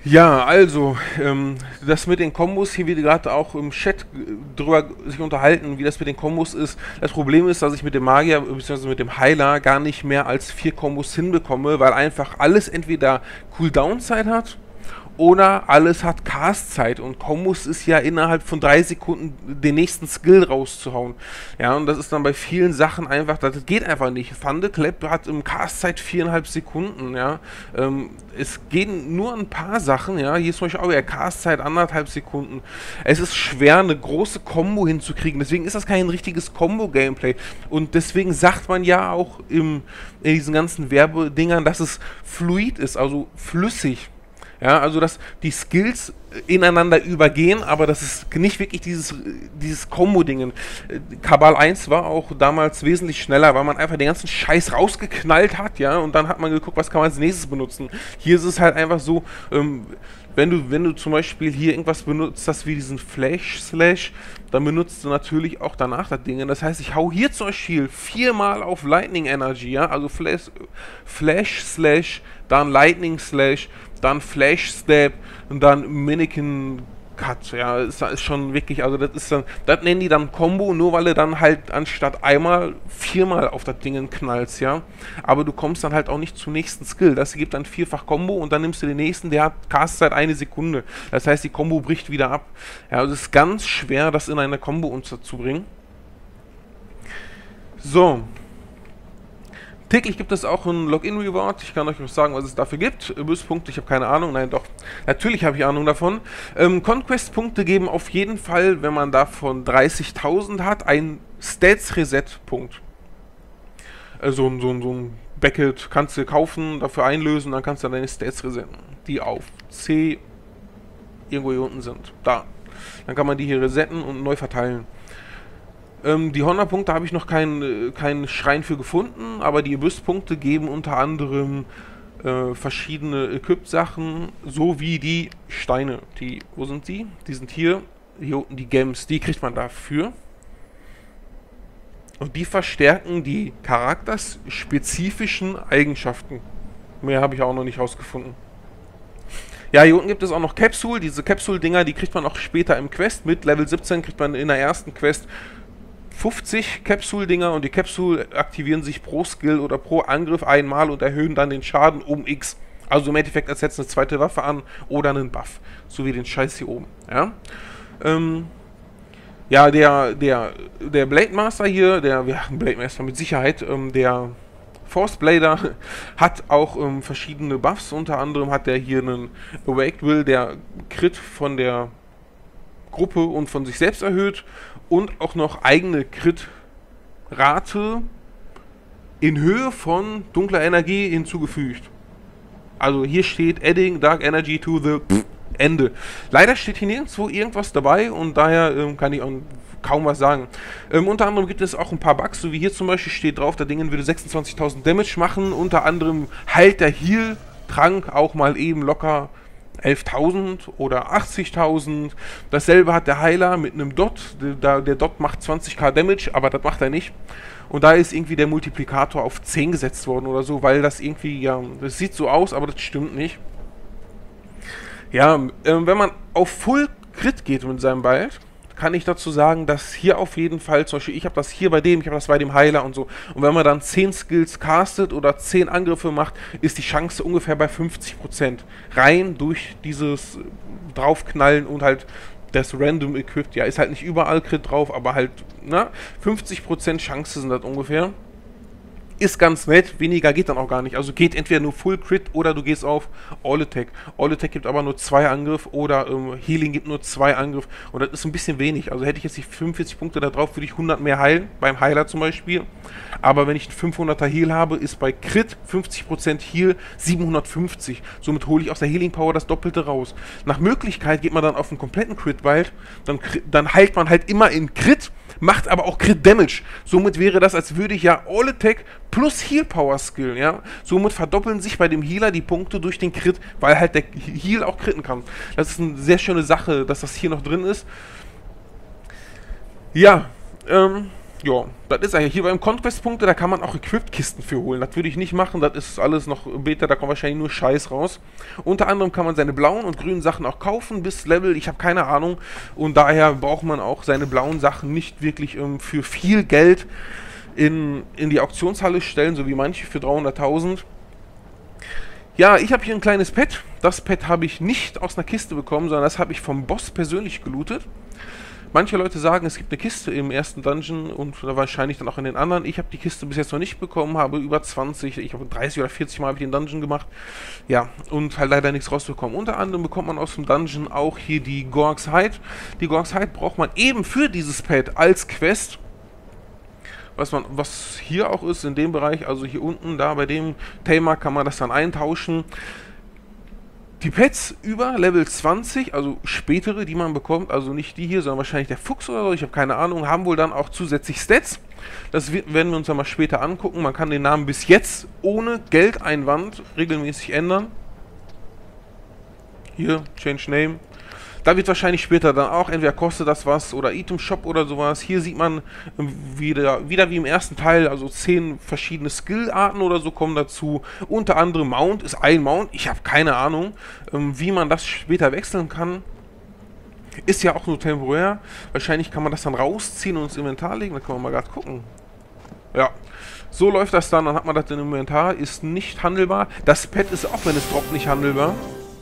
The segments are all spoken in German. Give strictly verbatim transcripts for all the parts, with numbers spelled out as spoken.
Ja, also, ähm, das mit den Kombos, hier wird gerade auch im Chat äh, drüber sich unterhalten, wie das mit den Kombos ist. Das Problem ist, dass ich mit dem Magier bzw. mit dem Heiler gar nicht mehr als vier Kombos hinbekomme, weil einfach alles entweder Cooldown-Zeit hat oder alles hat Cast-Zeit, und Kombos ist ja innerhalb von drei Sekunden den nächsten Skill rauszuhauen. Ja, und das ist dann bei vielen Sachen einfach, das geht einfach nicht. Thunderclap hat im Cast-Zeit viereinhalb Sekunden, ja. Ähm, es gehen nur ein paar Sachen, ja. Hier ist zum Beispiel auch ja Cast-Zeit anderthalb Sekunden. Es ist schwer, eine große Combo hinzukriegen, deswegen ist das kein richtiges Combo-Gameplay. Und deswegen sagt man ja auch im, in diesen ganzen Werbedingern, dass es fluid ist, also flüssig. Ja, also dass die Skills ineinander übergehen, aber das ist nicht wirklich dieses, dieses Combo-Dingen. Kabal eins war auch damals wesentlich schneller, weil man einfach den ganzen Scheiß rausgeknallt hat, ja, und dann hat man geguckt, was kann man als nächstes benutzen. Hier ist es halt einfach so, ähm, wenn du, wenn du zum Beispiel hier irgendwas benutzt hast wie diesen Flash-Slash, dann benutzt du natürlich auch danach das Ding. Das heißt, ich hau hier zum Beispiel viermal auf Lightning Energy, ja, also Flash, Flash-Slash, dann Lightning-Slash, dann Flash-Step und dann Mannequin Cut, ja, ist, ist schon wirklich, also das ist dann, das nennen die dann Combo, nur weil du dann halt anstatt einmal viermal auf das Ding knallst, ja, aber du kommst dann halt auch nicht zum nächsten Skill, das gibt dann vierfach Combo und dann nimmst du den nächsten, der hat Castzeit eine Sekunde, das heißt, die Combo bricht wieder ab, ja, also es ist ganz schwer, das in eine Combo unterzubringen. So. Täglich gibt es auch ein Login-Reward. Ich kann euch noch sagen, was es dafür gibt. Böspunkte, ich habe keine Ahnung. Nein, doch. Natürlich habe ich Ahnung davon. Ähm, Conquest-Punkte geben auf jeden Fall, wenn man davon dreißigtausend hat, einen Stats-Reset-Punkt. Äh, so, so, so ein Beckett kannst du kaufen, dafür einlösen, dann kannst du deine Stats resetten, die auf C irgendwo hier unten sind. Da. Dann kann man die hier resetten und neu verteilen. Die Honor-Punkte habe ich noch keinen kein Schrein für gefunden, aber die Abyss-Punkte geben unter anderem äh, verschiedene Equip-Sachen, sowie die Steine. Die, wo sind die? Die sind hier, hier unten die Gems, die kriegt man dafür. Und die verstärken die charakterspezifischen Eigenschaften. Mehr habe ich auch noch nicht rausgefunden. Ja, hier unten gibt es auch noch Capsule, diese Capsule-Dinger, die kriegt man auch später im Quest. Mit Level siebzehn kriegt man in der ersten Quest fünfzig Capsule-Dinger und die Capsule aktivieren sich pro Skill oder pro Angriff einmal und erhöhen dann den Schaden um X. Also im Endeffekt ersetzt eine zweite Waffe an oder einen Buff. So wie den Scheiß hier oben. Ja, ähm, ja der, der, der Blade Master hier, der, ja, Blade Master mit Sicherheit, ähm, der Force Blader hat auch ähm, verschiedene Buffs. Unter anderem hat der hier einen Awaked Will, der Crit von der Gruppe und von sich selbst erhöht und auch noch eigene Crit-Rate in Höhe von dunkler Energie hinzugefügt. Also hier steht Adding Dark Energy to the Ende. Leider steht hier nirgendwo irgendwas dabei und daher ähm, kann ich auch kaum was sagen. Ähm, unter anderem gibt es auch ein paar Bugs, so wie hier zum Beispiel steht drauf, der Ding würde sechsundzwanzigtausend Damage machen. Unter anderem heilt der Heal-Trank auch mal eben locker elftausend oder achtzigtausend. Dasselbe hat der Heiler mit einem Dot. Der, der Dot macht zwanzigtausend Damage, aber das macht er nicht. Und da ist irgendwie der Multiplikator auf zehn gesetzt worden oder so, weil das irgendwie, ja, das sieht so aus, aber das stimmt nicht. Ja, ähm, wenn man auf Full Crit geht mit seinem Bald, kann ich dazu sagen, dass hier auf jeden Fall, zum Beispiel, ich habe das hier bei dem, ich habe das bei dem Heiler und so. Und wenn man dann zehn Skills castet oder zehn Angriffe macht, ist die Chance ungefähr bei fünfzig Prozent. Rein durch dieses Draufknallen und halt das Random Equipped. Ja, ist halt nicht überall Crit drauf, aber halt, na, fünfzig Prozent Chance sind das ungefähr. Ist ganz nett, weniger geht dann auch gar nicht. Also geht entweder nur Full Crit oder du gehst auf All Attack. All Attack gibt aber nur zwei Angriff oder ähm, Healing gibt nur zwei Angriff. Und das ist ein bisschen wenig. Also hätte ich jetzt die fünfundvierzig Punkte da drauf, würde ich hundert mehr heilen, beim Heiler zum Beispiel. Aber wenn ich einen fünfhunderter Heal habe, ist bei Crit fünfzig Prozent Heal siebenhundertfünfzig. Somit hole ich aus der Healing Power das Doppelte raus. Nach Möglichkeit geht man dann auf einen kompletten Crit-Wild, dann, dann heilt man halt immer in Crit, macht aber auch Crit Damage. Somit wäre das, als würde ich ja All Attack plus Heal Power Skill, ja. Somit verdoppeln sich bei dem Healer die Punkte durch den Crit, weil halt der Heal auch critten kann. Das ist eine sehr schöne Sache, dass das hier noch drin ist. Ja, ähm, Ja, das ist eigentlich hier beim Conquest-Punkte, da kann man auch Equipped-Kisten für holen. Das würde ich nicht machen, das ist alles noch Beta, da kommt wahrscheinlich nur Scheiß raus. Unter anderem kann man seine blauen und grünen Sachen auch kaufen bis Level, ich habe keine Ahnung. Und daher braucht man auch seine blauen Sachen nicht wirklich ähm, für viel Geld in, in die Auktionshalle stellen, so wie manche für dreihunderttausend. Ja, ich habe hier ein kleines Pad. Das Pad habe ich nicht aus einer Kiste bekommen, sondern das habe ich vom Boss persönlich gelootet. Manche Leute sagen, es gibt eine Kiste im ersten Dungeon und wahrscheinlich dann auch in den anderen. Ich habe die Kiste bis jetzt noch nicht bekommen, habe über zwanzig, ich habe dreißig oder vierzig Mal habe ich den Dungeon gemacht. Ja, und halt leider nichts rausbekommen. Unter anderem bekommt man aus dem Dungeon auch hier die Gorg's Hide. Die Gorg's Hide braucht man eben für dieses Pad als Quest. Was man, was hier auch ist, in dem Bereich, also hier unten, da bei dem Thema kann man das dann eintauschen. Die Pets über Level zwanzig, also spätere, die man bekommt, also nicht die hier, sondern wahrscheinlich der Fuchs oder so, ich habe keine Ahnung, haben wohl dann auch zusätzlich Stats. Das werden wir uns dann mal später angucken. Man kann den Namen bis jetzt ohne Geldeinwand regelmäßig ändern. Hier, Change Name. Da wird wahrscheinlich später dann auch, entweder kostet das was oder Item Shop oder sowas. Hier sieht man wieder, wieder wie im ersten Teil, also zehn verschiedene Skill-Arten oder so kommen dazu. Unter anderem Mount ist ein Mount, ich habe keine Ahnung, wie man das später wechseln kann. Ist ja auch nur temporär. Wahrscheinlich kann man das dann rausziehen und ins Inventar legen, da können wir mal gerade gucken. Ja, so läuft das dann, dann hat man das im Inventar, ist nicht handelbar. Das Pad ist auch, wenn es droppt, nicht handelbar.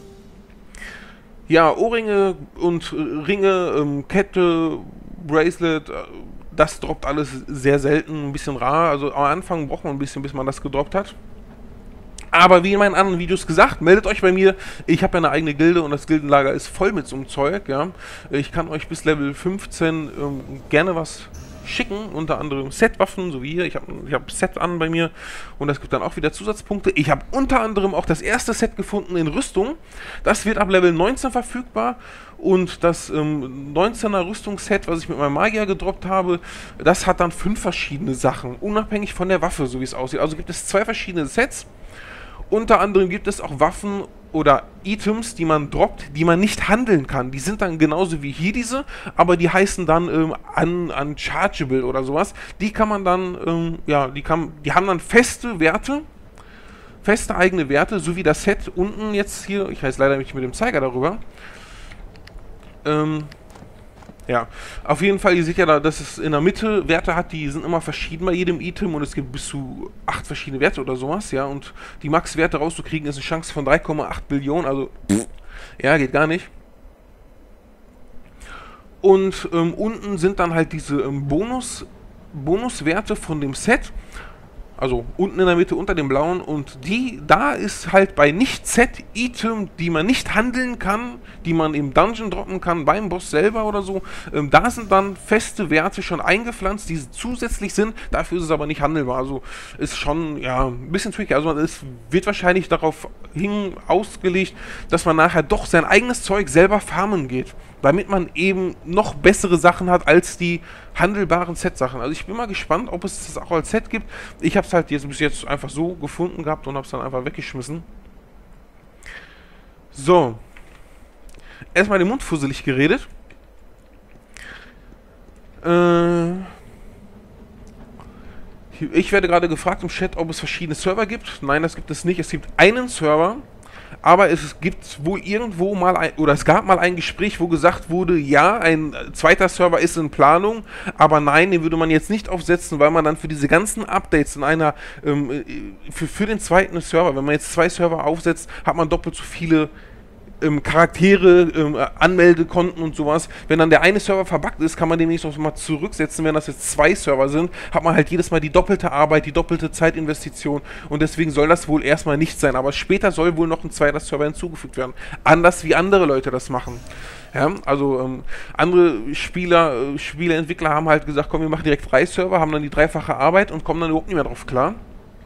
Ja, Ohrringe und Ringe, ähm, Kette, Bracelet, äh, das droppt alles sehr selten, ein bisschen rar. Also am Anfang braucht man ein bisschen, bis man das gedroppt hat. Aber wie in meinen anderen Videos gesagt, meldet euch bei mir. Ich habe ja eine eigene Gilde und das Gildenlager ist voll mit so einem Zeug. Ja. Ich kann euch bis Level fünfzehn ähm, gerne was schicken, unter anderem Setwaffen, so wie hier. Ich habe ich hab Set an bei mir und das gibt dann auch wieder Zusatzpunkte. Ich habe unter anderem auch das erste Set gefunden in Rüstung. Das wird ab Level neunzehn verfügbar und das ähm, neunzehner Rüstungsset, was ich mit meinem Magier gedroppt habe, das hat dann fünf verschiedene Sachen, unabhängig von der Waffe, so wie es aussieht. Also gibt es zwei verschiedene Sets. Unter anderem gibt es auch Waffen oder Items, die man droppt, die man nicht handeln kann. Die sind dann genauso wie hier diese, aber die heißen dann ähm, un unchargeable oder sowas. Die kann man dann, ähm, ja, die, kann, die haben dann feste Werte, feste eigene Werte, so wie das Set unten jetzt hier, ich weiß leider nicht mit dem Zeiger darüber. Ähm, ja, auf jeden Fall, ihr seht ja da, dass es in der Mitte Werte hat, die sind immer verschieden bei jedem Item und es gibt bis zu acht verschiedene Werte oder sowas, ja, und die Max-Werte rauszukriegen ist eine Chance von drei Komma acht Billionen, also, pff, ja, geht gar nicht. Und ähm, unten sind dann halt diese ähm, Bonus, Bonuswerte von dem Set, also unten in der Mitte unter dem blauen, und die, da ist halt bei Nicht-Set-Item, die man nicht handeln kann, die man im Dungeon droppen kann, beim Boss selber oder so, ähm, da sind dann feste Werte schon eingepflanzt, die zusätzlich sind, dafür ist es aber nicht handelbar, also ist schon, ja, ein bisschen tricky, also es wird wahrscheinlich darauf hin ausgelegt, dass man nachher doch sein eigenes Zeug selber farmen geht, damit man eben noch bessere Sachen hat als die handelbaren Set-Sachen. Also ich bin mal gespannt, ob es das auch als Set gibt. Ich habe es halt jetzt bis jetzt einfach so gefunden gehabt und habe es dann einfach weggeschmissen. So. Erstmal den Mund fusselig geredet. Äh... Ich werde gerade gefragt im Chat, ob es verschiedene Server gibt. Nein, das gibt es nicht. Es gibt einen Server, aber es gibt wohl irgendwo mal, ein, oder es gab mal ein Gespräch, wo gesagt wurde, ja, ein zweiter Server ist in Planung, aber nein, den würde man jetzt nicht aufsetzen, weil man dann für diese ganzen Updates in einer, ähm, für, für den zweiten Server, wenn man jetzt zwei Server aufsetzt, hat man doppelt so viele Ähm, Charaktere, ähm, Anmeldekonten und sowas. Wenn dann der eine Server verbuggt ist, kann man den nicht noch mal zurücksetzen. Wenn das jetzt zwei Server sind, hat man halt jedes Mal die doppelte Arbeit, die doppelte Zeitinvestition und deswegen soll das wohl erstmal nicht sein. Aber später soll wohl noch ein zweiter Server hinzugefügt werden. Anders wie andere Leute das machen. Ja, also ähm, andere Spieler, äh, Spieleentwickler haben halt gesagt, komm, wir machen direkt drei Server, haben dann die dreifache Arbeit und kommen dann überhaupt nicht mehr drauf klar.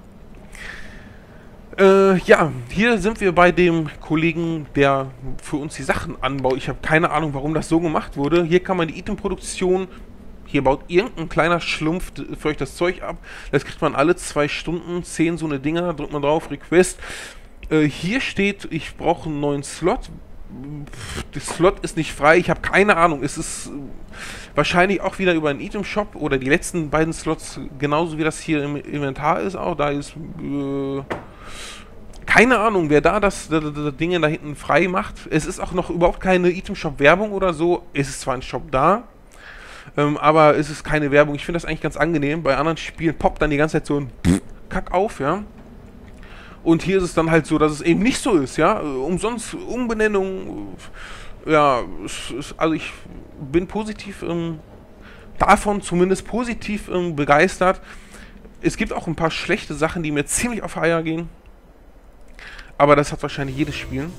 Äh, ja, hier sind wir bei dem Kollegen, der für uns die Sachen anbaut. Ich habe keine Ahnung, warum das so gemacht wurde. Hier kann man die Itemproduktion, hier baut irgendein kleiner Schlumpf für euch das Zeug ab. Das kriegt man alle zwei Stunden, zehn so eine Dinger, drückt man drauf, Request. Äh, hier steht, ich brauche einen neuen Slot. Der Slot ist nicht frei, ich habe keine Ahnung. Es ist äh, wahrscheinlich auch wieder über einen Item-Shop oder die letzten beiden Slots, genauso wie das hier im Inventar ist auch. Da ist äh, keine Ahnung, wer da das, das, das Ding da hinten frei macht. Es ist auch noch überhaupt keine Item-Shop-Werbung oder so. Es ist zwar ein Shop da, ähm, aber es ist keine Werbung. Ich finde das eigentlich ganz angenehm. Bei anderen Spielen poppt dann die ganze Zeit so ein Kack auf, ja. Und hier ist es dann halt so, dass es eben nicht so ist, ja. Umsonst Umbenennung, ja, also ich bin positiv ähm, davon zumindest positiv ähm, begeistert. Es gibt auch ein paar schlechte Sachen, die mir ziemlich auf Eier gehen. Aber das hat wahrscheinlich jedes Spiel.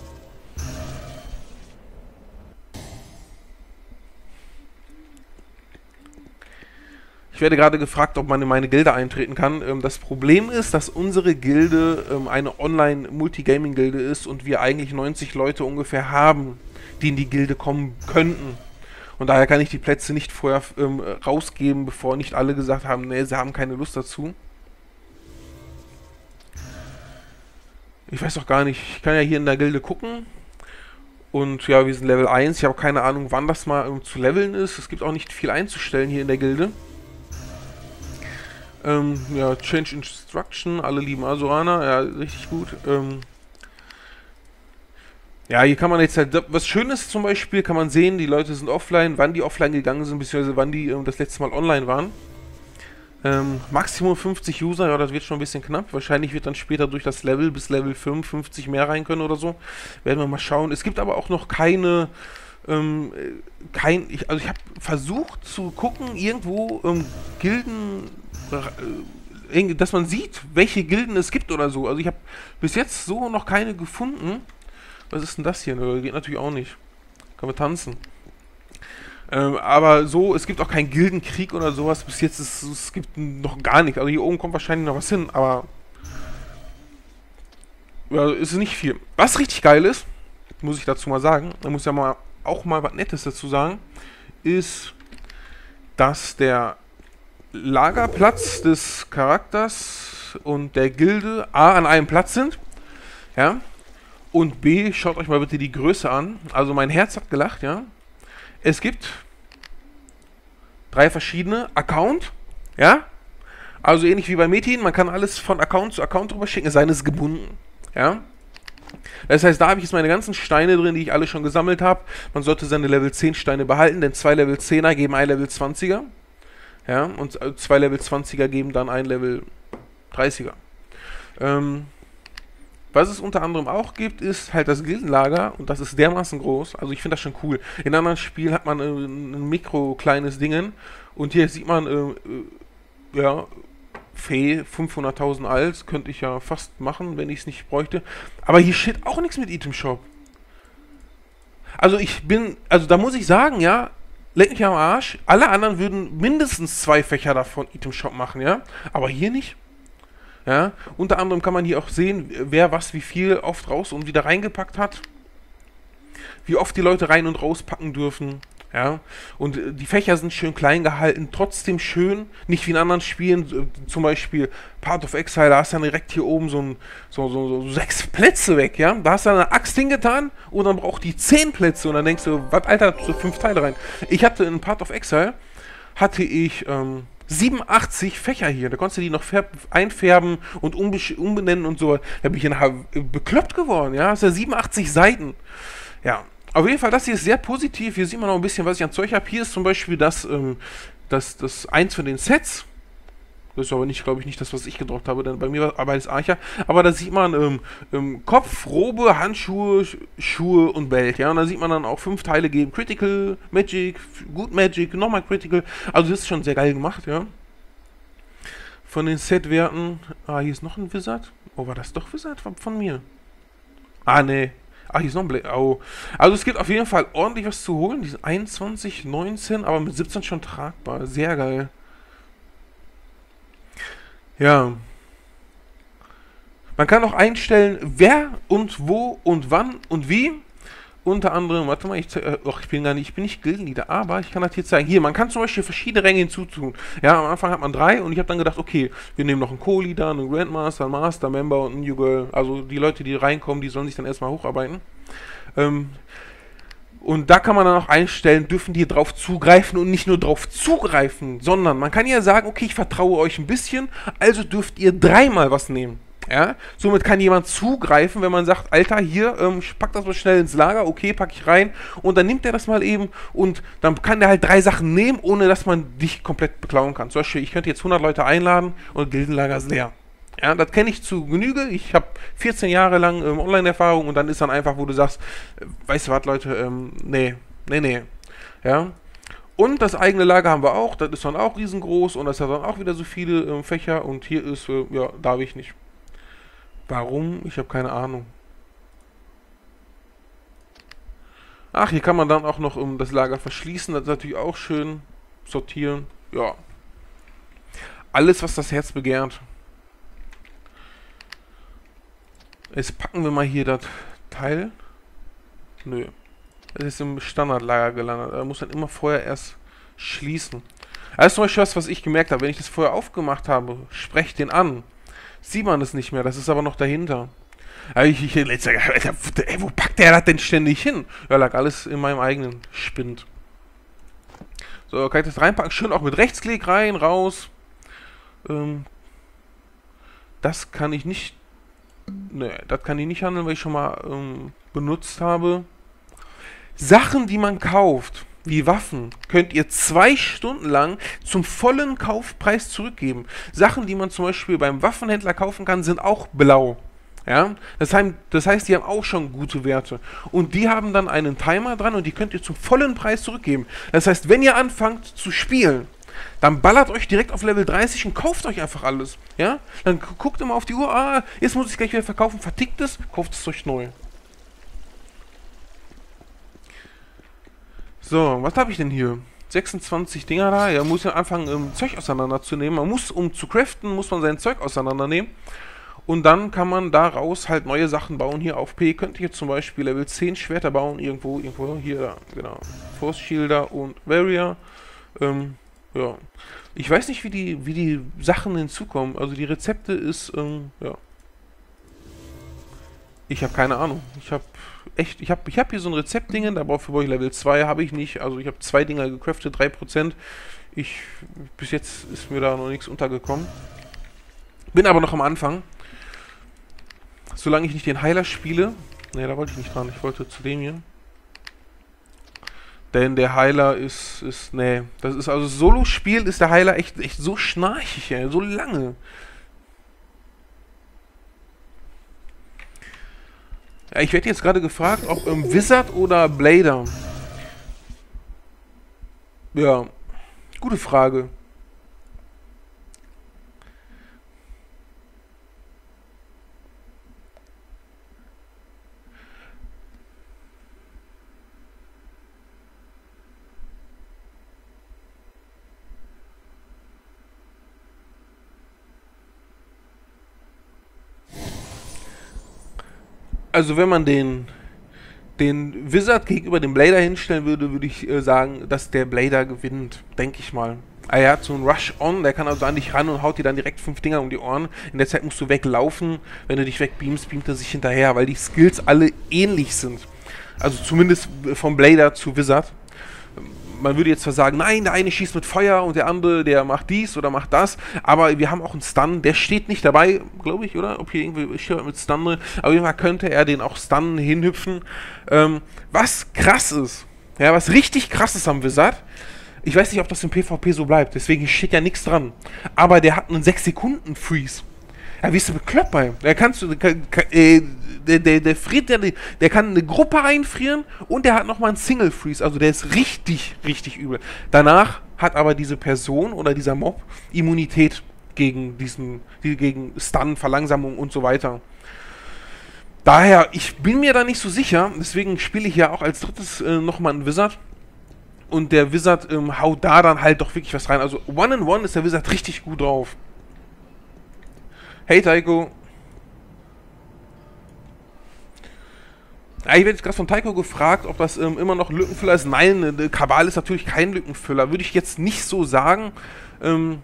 Ich werde gerade gefragt, ob man in meine Gilde eintreten kann. Ähm, das Problem ist, dass unsere Gilde ähm, eine Online-Multigaming-Gilde ist und wir eigentlich neunzig Leute ungefähr haben, die in die Gilde kommen könnten. Und daher kann ich die Plätze nicht vorher ähm, rausgeben, bevor nicht alle gesagt haben, nee, sie haben keine Lust dazu. Ich weiß doch gar nicht, ich kann ja hier in der Gilde gucken. Und ja, wir sind Level eins. Ich habe keine Ahnung, wann das mal ähm, zu leveln ist. Es gibt auch nicht viel einzustellen hier in der Gilde. Ähm, ja, Change Instruction, alle lieben Asurana, ja, richtig gut. Ähm, ja, hier kann man jetzt halt, was Schönes zum Beispiel, kann man sehen, die Leute sind offline, wann die offline gegangen sind, beziehungsweise wann die ähm, das letzte Mal online waren. Ähm, Maximum fünfzig User, ja, das wird schon ein bisschen knapp. Wahrscheinlich wird dann später durch das Level bis Level fünf, fünfzig mehr rein können oder so. Werden wir mal schauen. Es gibt aber auch noch keine, ähm, kein, ich, also ich habe versucht zu gucken, irgendwo ähm, Gilden, äh, dass man sieht, welche Gilden es gibt oder so. Also ich habe bis jetzt so noch keine gefunden. Was ist denn das hier? Ne, geht natürlich auch nicht. Können wir tanzen. Ähm, aber so, es gibt auch keinen Gildenkrieg oder sowas. Bis jetzt ist es gibt noch gar nichts. Also hier oben kommt wahrscheinlich noch was hin, aber ja, ist nicht viel. Was richtig geil ist, muss ich dazu mal sagen, da muss ja mal auch mal was Nettes dazu sagen, ist, dass der Lagerplatz des Charakters und der Gilde A an einem Platz sind. Ja. Und B, schaut euch mal bitte die Größe an. Also mein Herz hat gelacht, ja. Es gibt drei verschiedene Account, ja. Also ähnlich wie bei Metin, man kann alles von Account zu Account drüber schicken, es sei denn, es ist gebunden, ja. Das heißt, da habe ich jetzt meine ganzen Steine drin, die ich alle schon gesammelt habe. Man sollte seine Level zehn Steine behalten, denn zwei Level zehner geben ein Level zwanziger. Ja, und zwei Level zwanziger geben dann ein Level dreißiger. Ähm... Was es unter anderem auch gibt, ist halt das Gildenlager und das ist dermaßen groß. Also ich finde das schon cool. In anderen Spielen hat man äh, ein mikro kleines Dingen und hier sieht man, äh, äh, ja, Fee, fünfhunderttausend Alts, könnte ich ja fast machen, wenn ich es nicht bräuchte. Aber hier steht auch nichts mit Item Shop. Also ich bin, also da muss ich sagen, ja, leck mich am Arsch. Alle anderen würden mindestens zwei Fächer davon Item Shop machen, ja. Aber hier nicht. Ja, unter anderem kann man hier auch sehen, wer was wie viel oft raus und wieder reingepackt hat. Wie oft die Leute rein und rauspacken dürfen. Ja, und die Fächer sind schön klein gehalten, trotzdem schön. Nicht wie in anderen Spielen, zum Beispiel Path of Exile, da hast du dann direkt hier oben so, ein, so, so, so sechs Plätze weg, ja. Da hast du dann eine Axt hingetan und dann braucht die zehn Plätze und dann denkst du, was, Alter, so fünf Teile rein. Ich hatte in Path of Exile, hatte ich, ähm, siebenundachtzig Fächer hier, da konntest du die noch einfärben und umbenennen und so. Da bin ich nachher bekloppt geworden, ja. Das sind ja siebenundachtzig Seiten. Ja, auf jeden Fall, das hier ist sehr positiv. Hier sieht man noch ein bisschen, was ich an Zeug habe. Hier ist zum Beispiel das, ähm, das, das eins von den Sets. Das ist aber nicht, glaube ich, nicht das, was ich gedruckt habe, denn bei mir war es Archer. Aber da sieht man ähm, ähm, Kopf, Robe, Handschuhe, Schuhe und Belt, ja. Und da sieht man dann auch fünf Teile geben. Critical, Magic, Good Magic, nochmal Critical. Also das ist schon sehr geil gemacht, ja. Von den Setwerten. Ah, hier ist noch ein Wizard. Oh, war das doch Wizard von, von mir? Ah, nee. Ah, hier ist noch ein Blade. Oh. Also es gibt auf jeden Fall ordentlich was zu holen. Die sind einundzwanzig, neunzehn, aber mit siebzehn schon tragbar. Sehr geil. Ja. Man kann auch einstellen, wer und wo und wann und wie Unter anderem, warte mal, ich, äh, och, ich bin gar nicht, ich bin nicht Gildenleader, aber ich kann das hier zeigen. Hier, man kann zum Beispiel verschiedene Ränge hinzutun. Ja, am Anfang hat man drei und ich habe dann gedacht, okay, wir nehmen noch einen Co-Leader, einen Grandmaster, einen Master Member und einen New Girl. Also die Leute, die reinkommen, die sollen sich dann erstmal hocharbeiten. Ähm, und da kann man dann auch einstellen, dürfen die drauf zugreifen und nicht nur drauf zugreifen, sondern man kann ja sagen, okay, ich vertraue euch ein bisschen, also dürft ihr dreimal was nehmen. Ja, somit kann jemand zugreifen, wenn man sagt, Alter, hier, ähm, pack das mal schnell ins Lager, okay, pack ich rein und dann nimmt er das mal eben und dann kann der halt drei Sachen nehmen, ohne dass man dich komplett beklauen kann. Zum Beispiel, ich könnte jetzt hundert Leute einladen und Gildenlager ist leer. Ja, das kenne ich zu Genüge. Ich habe vierzehn Jahre lang ähm, Online-Erfahrung und dann ist dann einfach, wo du sagst, äh, weißt du was, Leute, ähm, nee, nee, nee. Ja. Und das eigene Lager haben wir auch, das ist dann auch riesengroß und das hat dann auch wieder so viele ähm, Fächer und hier ist, äh, ja, darf ich nicht. Warum? Ich habe keine Ahnung. Ach, hier kann man dann auch noch um das Lager verschließen. Das ist natürlich auch schön. Sortieren. Ja. Alles, was das Herz begehrt. Jetzt packen wir mal hier das Teil. Nö. Das ist im Standardlager gelandet. Da muss man immer vorher erst schließen. Das ist zum Beispiel was, was ich gemerkt habe. Wenn ich das vorher aufgemacht habe, sprecht den an. Sieht man es nicht mehr, das ist aber noch dahinter. Ich, ich, letzter, ey, wo packt der das denn ständig hin? Ja, lag alles in meinem eigenen Spind. So, kann ich das reinpacken? Schön auch mit Rechtsklick rein, raus. Ähm, das kann ich nicht... Ne, das kann ich nicht handeln, weil ich schon mal ähm, benutzt habe. Sachen, die man kauft, wie Waffen, könnt ihr zwei Stunden lang zum vollen Kaufpreis zurückgeben. Sachen, die man zum Beispiel beim Waffenhändler kaufen kann, sind auch blau. Ja? Das heißt, das heißt, die haben auch schon gute Werte. Und die haben dann einen Timer dran und die könnt ihr zum vollen Preis zurückgeben. Das heißt, wenn ihr anfangt zu spielen, dann ballert euch direkt auf Level dreißig und kauft euch einfach alles. Ja? Dann guckt immer auf die Uhr, ah, jetzt muss ich es gleich wieder verkaufen, vertickt es, kauft es euch neu. So, was habe ich denn hier? sechsundzwanzig Dinger da. Ja, muss ja anfangen, ähm, Zeug auseinanderzunehmen. Man muss, um zu craften, muss man sein Zeug auseinandernehmen. Und dann kann man daraus halt neue Sachen bauen. Hier auf P könnt ihr zum Beispiel Level zehn Schwerter bauen. Irgendwo, irgendwo, hier, da, genau. Force Shielder und Warrior. Ähm, ja. Ich weiß nicht, wie die, wie die Sachen hinzukommen. Also die Rezepte ist, ähm, ja. Ich habe keine Ahnung. Ich habe echt, ich habe ich hab hier so ein Rezeptdingen, da brauche ich Level zwei, habe ich nicht. Also ich habe zwei Dinger gecraftet, drei Prozent. Ich, bis jetzt ist mir da noch nichts untergekommen. Bin aber noch am Anfang. Solange ich nicht den Heiler spiele. Ne, da wollte ich nicht dran. Ich wollte zu dem hier. Denn der Heiler ist, ist, ne, das ist, also Solo-Spielen ist der Heiler echt, echt so schnarchig, ey, so lange. Ja, ich werde jetzt gerade gefragt, ob ähm, Wizard oder Blader. Ja, gute Frage. Also wenn man den den Wizard gegenüber dem Blader hinstellen würde, würde ich äh, sagen, dass der Blader gewinnt, denke ich mal. Er hat so einen Rush-On, der kann also an dich ran und haut dir dann direkt fünf Dinger um die Ohren. In der Zeit musst du weglaufen. Wenn du dich wegbeamst, beamt er sich hinterher, weil die Skills alle ähnlich sind. Also zumindest vom Blader zu Wizard. Man würde jetzt zwar sagen, nein, der eine schießt mit Feuer und der andere, der macht dies oder macht das, aber wir haben auch einen Stun, der steht nicht dabei, glaube ich, oder? Ob hier irgendwie steht mit Stun drin, aber jeden Fall könnte er den auch Stun hinhüpfen. Ähm, was krass ist, ja, was richtig krass ist am Wizard, ich weiß nicht, ob das im PvP so bleibt, deswegen steht ja nichts dran, aber der hat einen sechs Sekunden Freeze. Ja, wie ist der bekloppt bei? Der kannst du, kann, kann, äh, der, der, der friert, der, der kann eine Gruppe einfrieren und der hat nochmal einen Single Freeze, also der ist richtig, richtig übel. Danach hat aber diese Person oder dieser Mob Immunität gegen diesen, gegen Stun, Verlangsamung und so weiter. Daher, ich bin mir da nicht so sicher, deswegen spiele ich ja auch als drittes äh, nochmal einen Wizard. Und der Wizard ähm, haut da dann halt doch wirklich was rein. Also One-in-One ist der Wizard richtig gut drauf. Hey Taiko. Ja, ich werde jetzt gerade von Taiko gefragt, ob das ähm, immer noch Lückenfüller ist. Nein, äh, Kabal ist natürlich kein Lückenfüller. Würde ich jetzt nicht so sagen. Ähm,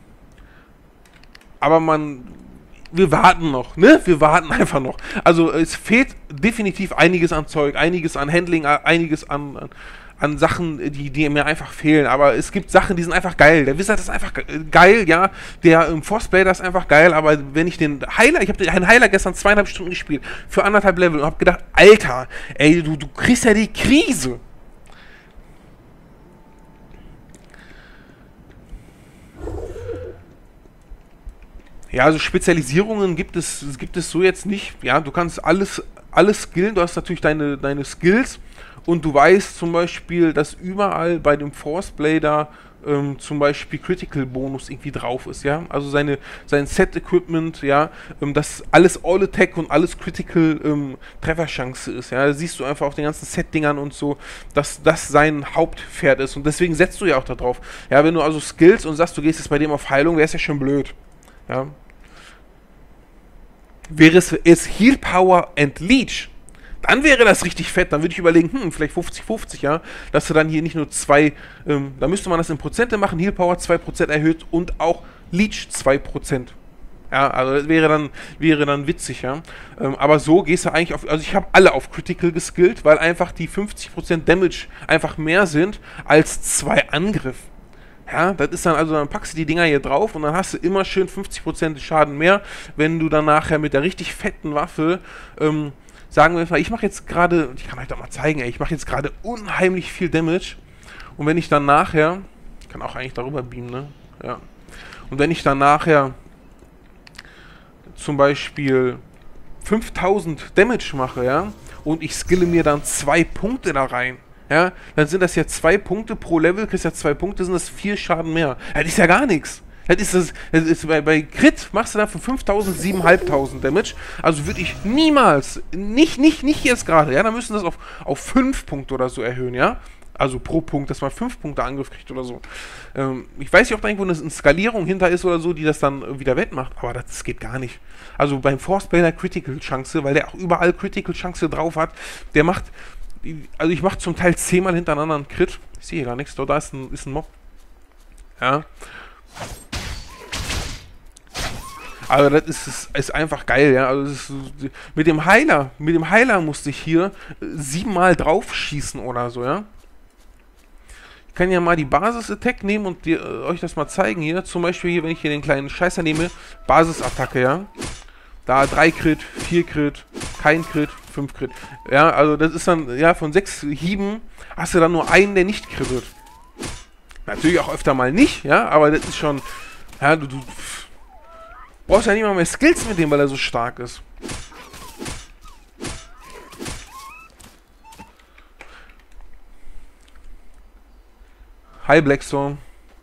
aber man... Wir warten noch, ne? Wir warten einfach noch. Also es fehlt definitiv einiges an Zeug, einiges an Handling, einiges an, an, an Sachen, die, die mir einfach fehlen. Aber es gibt Sachen, die sind einfach geil. Der Wizard ist einfach geil, ja. Der ähm, Force-Blader ist einfach geil, aber wenn ich den Heiler, ich habe den Heiler gestern zweieinhalb Stunden gespielt, für anderthalb Level und habe gedacht, Alter, ey, du, du kriegst ja die Krise. Ja, also Spezialisierungen gibt es, gibt es so jetzt nicht. Ja, du kannst alles, alles skillen. Du hast natürlich deine, deine Skills und du weißt zum Beispiel, dass überall bei dem Force-Blader ähm, zum Beispiel Critical-Bonus irgendwie drauf ist, ja. Also seine, sein Set-Equipment, ja, ähm, dass alles All-Attack und alles Critical ähm, Trefferchance ist, ja. Da siehst du einfach auf den ganzen Set-Dingern und so, dass das sein Hauptpferd ist und deswegen setzt du ja auch da drauf. Ja, wenn du also skillst und sagst, du gehst jetzt bei dem auf Heilung, wäre es ja schon blöd, ja. Wäre es, es Heal Power and Leech, dann wäre das richtig fett. Dann würde ich überlegen, hm, vielleicht fünfzig fünfzig, ja, dass du dann hier nicht nur zwei, ähm, da müsste man das in Prozente machen, Heal Power zwei Prozent erhöht und auch Leech zwei Prozent. Ja, also das wäre dann, wäre dann witzig, ja. Ähm, aber so gehst du eigentlich auf, also ich habe alle auf Critical geskillt, weil einfach die fünfzig Prozent Damage einfach mehr sind als zwei Angriff. Ja, das ist dann, also dann packst du die Dinger hier drauf und dann hast du immer schön fünfzig Prozent Schaden mehr, wenn du dann nachher mit der richtig fetten Waffe, ähm, sagen wir mal, ich mache jetzt gerade, ich kann euch doch mal zeigen, ey, ich mache jetzt gerade unheimlich viel Damage und wenn ich dann nachher, ich kann auch eigentlich darüber beamen, ne, ja, und wenn ich dann nachher zum Beispiel fünftausend Damage mache, ja, und ich skille mir dann zwei Punkte da rein, ja, dann sind das ja zwei Punkte pro Level, kriegst ja zwei Punkte, sind das vier Schaden mehr. Das ist ja gar nichts. Das ist das, das ist bei, bei Crit machst du dann für fünftausend, siebentausendfünfhundert Damage. Also würde ich niemals, nicht, nicht, nicht jetzt gerade, ja, dann müssen das auf, auf fünf Punkte oder so erhöhen, ja. Also pro Punkt, dass man fünf Punkte Angriff kriegt oder so. Ähm, ich weiß nicht, ob da irgendwo eine Skalierung hinter ist oder so, die das dann wieder wettmacht, aber das, das geht gar nicht. Also beim Force-Blader Critical Chance, weil der auch überall Critical Chance drauf hat, der macht... Also ich mache zum Teil zehnmal hintereinander einen Crit. Ich sehe hier gar nichts. Da, da ist ein, ist ein Mob. Ja. Also das ist, ist einfach geil, ja. Also das ist, mit dem Heiler, mit dem Heiler musste ich hier siebenmal drauf schießen oder so, ja. Ich kann ja mal die Basis-Attack nehmen und dir, äh, euch das mal zeigen hier. Zum Beispiel hier, wenn ich hier den kleinen Scheißer nehme, Basis-Attacke, ja. Da drei Crit, vier Crit, kein Crit, fünf Crit. Ja, also das ist dann, ja, von sechs Hieben hast du dann nur einen, der nicht crittet. Natürlich auch öfter mal nicht, ja, aber das ist schon, ja, du, du brauchst ja nicht mal mehr Skills mit dem, weil er so stark ist. Hi Blackstorm.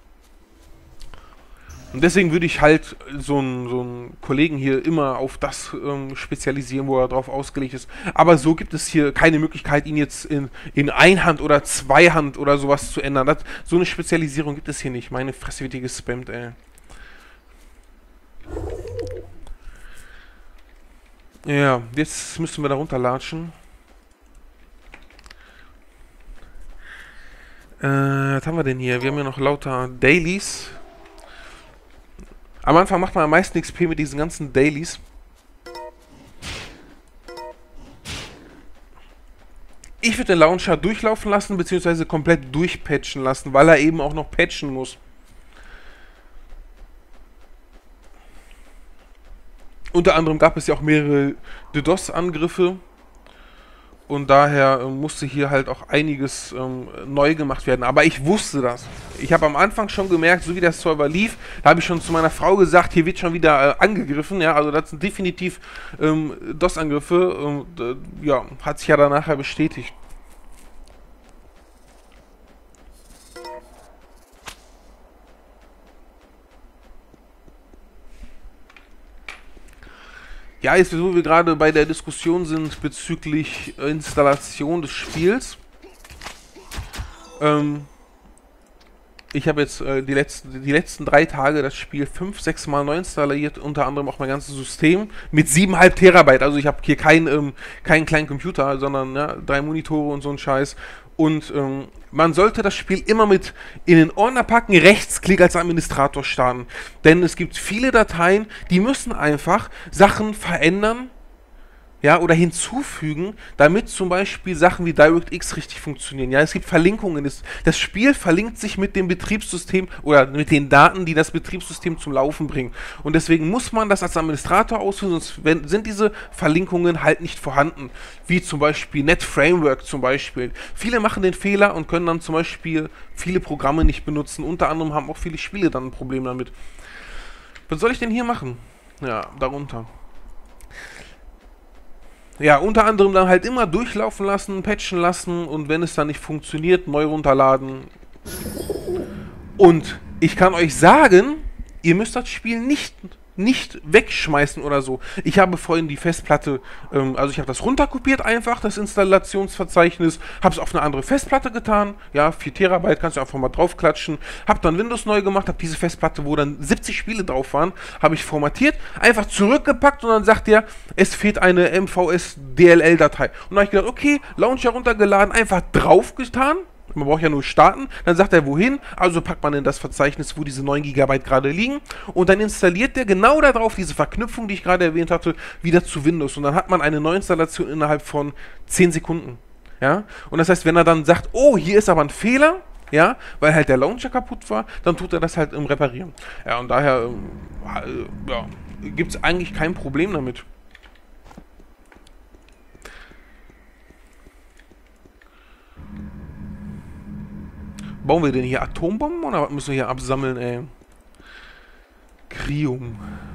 Und deswegen würde ich halt so einen, so einen Kollegen hier immer auf das ähm, spezialisieren, wo er drauf ausgelegt ist. Aber so gibt es hier keine Möglichkeit, ihn jetzt in, in Einhand oder Zweihand oder sowas zu ändern. Das, so eine Spezialisierung gibt es hier nicht. Meine Fresse wird hier gespammt, ey. Ja, jetzt müssen wir da runterlatschen. Äh, was haben wir denn hier? Wir haben ja noch lauter Dailies. Am Anfang macht man am meisten X P mit diesen ganzen Dailies. Ich würde den Launcher durchlaufen lassen, beziehungsweise komplett durchpatchen lassen, weil er eben auch noch patchen muss. Unter anderem gab es ja auch mehrere DDoS-Angriffe. Und daher äh, musste hier halt auch einiges ähm, neu gemacht werden. Aber ich wusste das. Ich habe am Anfang schon gemerkt, so wie der Server lief, da habe ich schon zu meiner Frau gesagt, hier wird schon wieder äh, angegriffen. Ja, also das sind definitiv ähm, DOS-Angriffe. Und äh, ja, hat sich ja dann nachher bestätigt. Ja, jetzt wo wir gerade bei der Diskussion sind bezüglich Installation des Spiels. Ähm, ich habe jetzt äh, die, letzten, die letzten drei Tage das Spiel fünf, sechs Mal neu installiert, unter anderem auch mein ganzes System mit sieben Komma fünf Terabyte. Also ich habe hier keinen ähm, keinen kleinen Computer, sondern ja, drei Monitore und so ein Scheiß. Und ähm, man sollte das Spiel immer mit in den Ordner packen, Rechtsklick als Administrator starten. Denn es gibt viele Dateien, die müssen einfach Sachen verändern, ja, oder hinzufügen, damit zum Beispiel Sachen wie DirectX richtig funktionieren. Ja, es gibt Verlinkungen. Das, das Spiel verlinkt sich mit dem Betriebssystem oder mit den Daten, die das Betriebssystem zum Laufen bringen. Und deswegen muss man das als Administrator ausführen, sonst wenn, sind diese Verlinkungen halt nicht vorhanden. Wie zum Beispiel NetFramework zum Beispiel. Viele machen den Fehler und können dann zum Beispiel viele Programme nicht benutzen. Unter anderem haben auch viele Spiele dann ein Problem damit. Was soll ich denn hier machen? Ja, darunter. Ja, unter anderem dann halt immer durchlaufen lassen, patchen lassen und wenn es dann nicht funktioniert, neu runterladen. Und ich kann euch sagen, ihr müsst das Spiel nicht, nicht wegschmeißen oder so. Ich habe vorhin die Festplatte, ähm, also ich habe das runterkopiert einfach, das Installationsverzeichnis, habe es auf eine andere Festplatte getan, ja, vier Terabyte, kannst du einfach mal draufklatschen, habe dann Windows neu gemacht, habe diese Festplatte, wo dann siebzig Spiele drauf waren, habe ich formatiert, einfach zurückgepackt und dann sagt er, es fehlt eine M V S-D L L-Datei. Und dann habe ich gedacht, okay, Launcher runtergeladen, einfach draufgetan. Man braucht ja nur starten, dann sagt er wohin, also packt man in das Verzeichnis, wo diese neun Gigabyte gerade liegen und dann installiert der genau darauf diese Verknüpfung, die ich gerade erwähnt hatte, wieder zu Windows und dann hat man eine Neuinstallation innerhalb von zehn Sekunden, ja, und das heißt, wenn er dann sagt, oh, hier ist aber ein Fehler, ja, weil halt der Launcher kaputt war, dann tut er das halt im Reparieren, ja, und daher, ähm, ja, gibt es eigentlich kein Problem damit. Bauen wir denn hier Atombomben oder was müssen wir hier absammeln, ey? Krium.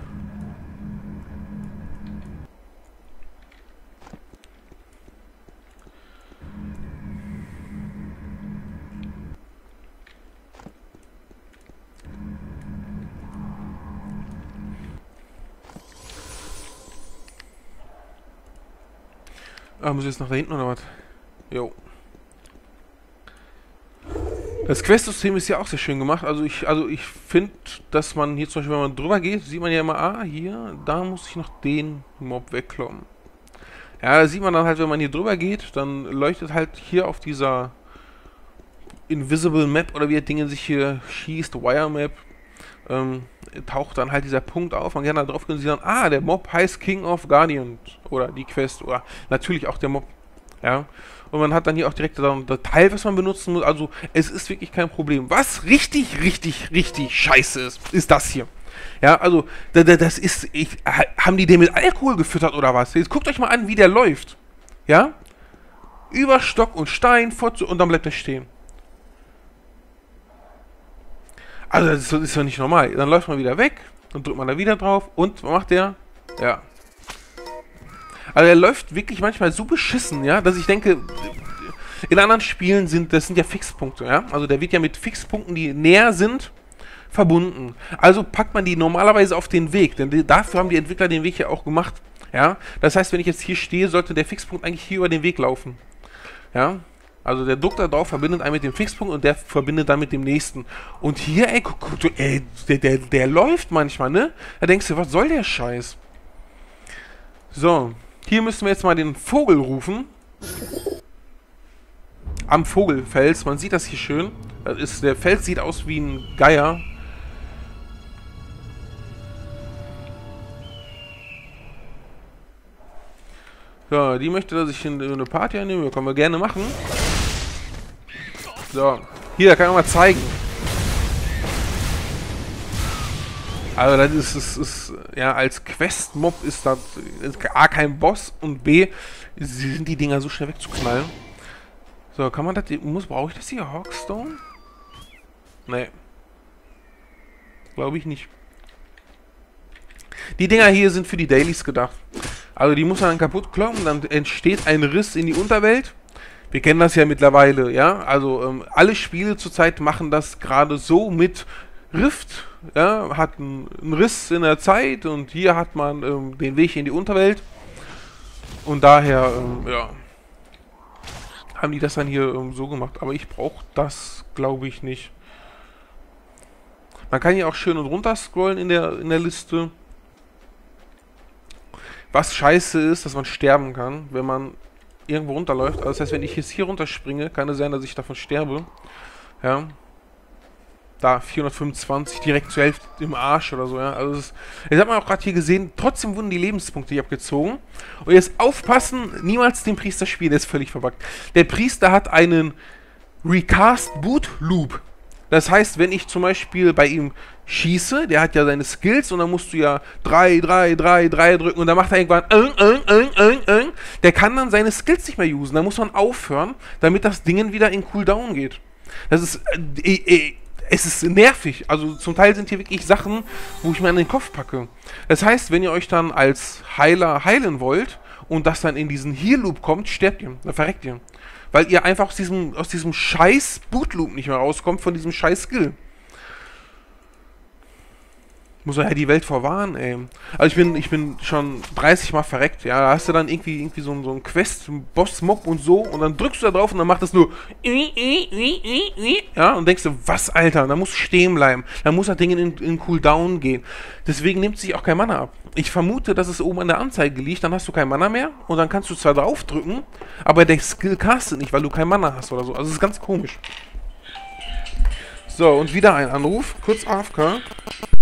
Ah, muss ich jetzt nach da hinten oder was? Jo. Das Quest-System ist ja auch sehr schön gemacht. Also ich, also ich finde, dass man hier zum Beispiel, wenn man drüber geht, sieht man ja immer, ah, hier, da muss ich noch den Mob wegkloppen. Ja, da sieht man dann halt, wenn man hier drüber geht, dann leuchtet halt hier auf dieser Invisible Map oder wie das Ding sich hier schießt, Wire Map, ähm, taucht dann halt dieser Punkt auf. Man kann da drauf gehen und sieht dann, ah, der Mob heißt King of Guardian oder die Quest oder natürlich auch der Mob. Ja, und man hat dann hier auch direkt ein Teil, was man benutzen muss. Also, es ist wirklich kein Problem. Was richtig, richtig, richtig scheiße ist, ist das hier. Ja, also, das ist, ich, haben die den mit Alkohol gefüttert oder was? Jetzt guckt euch mal an, wie der läuft. Ja? Über Stock und Stein, und dann bleibt er stehen. Also, das ist, das ist doch nicht normal. Dann läuft man wieder weg, dann drückt man da wieder drauf und was macht der? Ja. Also er läuft wirklich manchmal so beschissen, ja, dass ich denke, in anderen Spielen sind, das sind ja Fixpunkte, ja. Also der wird ja mit Fixpunkten, die näher sind, verbunden. Also packt man die normalerweise auf den Weg, denn dafür haben die Entwickler den Weg ja auch gemacht, ja. Das heißt, wenn ich jetzt hier stehe, sollte der Fixpunkt eigentlich hier über den Weg laufen, ja. Also der Druck da drauf verbindet einen mit dem Fixpunkt und der verbindet dann mit dem nächsten. Und hier, ey, guck, guck, ey der, der, der läuft manchmal, ne? Da denkst du, was soll der Scheiß? So. Hier müssen wir jetzt mal den Vogel rufen. Am Vogelfels. Man sieht das hier schön. Das ist, der Fels sieht aus wie ein Geier. So, die möchte, dass ich in eine Party annehme. Können wir gerne machen. So. Hier, kann ich mal zeigen. Also das ist, ist, ist, ja, als Quest-Mob ist das ist A, kein Boss und B, sind die Dinger so schnell wegzuknallen. So, kann man das, muss, brauche ich das hier, Hawkstone? Nee. Glaube ich nicht. Die Dinger hier sind für die Dailies gedacht. Also die muss man dann kaputt kloppen, dann entsteht ein Riss in die Unterwelt. Wir kennen das ja mittlerweile, ja, also ähm, alle Spiele zurzeit machen das gerade so mit Rift, ja, hat einen, einen Riss in der Zeit und hier hat man ähm, den Weg in die Unterwelt und daher, ähm, ja, haben die das dann hier ähm, so gemacht, aber ich brauche das, glaube ich, nicht. Man kann hier auch schön und runter scrollen in der, in der Liste. Was scheiße ist, dass man sterben kann, wenn man irgendwo runterläuft. Also das heißt, wenn ich jetzt hier runterspringe, kann es sein, dass ich davon sterbe. Ja. Da, vierhundertfünfundzwanzig, direkt zur Hälfte im Arsch oder so, ja. Also das, jetzt hat man auch gerade hier gesehen, trotzdem wurden die Lebenspunkte hier abgezogen. Und jetzt aufpassen, niemals den Priester spielen, der ist völlig verbuggt. Der Priester hat einen Recast Boot Loop. Das heißt, wenn ich zum Beispiel bei ihm schieße, der hat ja seine Skills und dann musst du ja drei, drei, drei, drei drücken und dann macht er irgendwann äh, äh, äh, äh, äh. Der kann dann seine Skills nicht mehr usen. Da muss man aufhören, damit das Ding wieder in Cooldown geht. Das ist... Äh, äh, Es ist nervig. Also zum Teil sind hier wirklich Sachen, wo ich mir an den Kopf packe. Das heißt, wenn ihr euch dann als Heiler heilen wollt und das dann in diesen Heal-Loop kommt, sterbt ihr. Dann verreckt ihr. Weil ihr einfach aus diesem, aus diesem scheiß Boot-Loop nicht mehr rauskommt, von diesem scheiß Skill. Muss man ja die Welt vorwarnen, ey. Also ich bin, ich bin schon dreißig Mal verreckt, ja. Da hast du dann irgendwie, irgendwie so, so ein Quest, ein Boss-Mob und so und dann drückst du da drauf und dann macht das nur ja, und denkst du, was, Alter, da musst du stehen bleiben. Da muss das Ding in, in Cooldown gehen. Deswegen nimmt sich auch kein Mana ab. Ich vermute, dass es oben an der Anzeige liegt, dann hast du kein Mana mehr und dann kannst du zwar draufdrücken, aber der Skill castet nicht, weil du kein Mana hast oder so. Also es ist ganz komisch. So, und wieder ein Anruf, kurz A F K.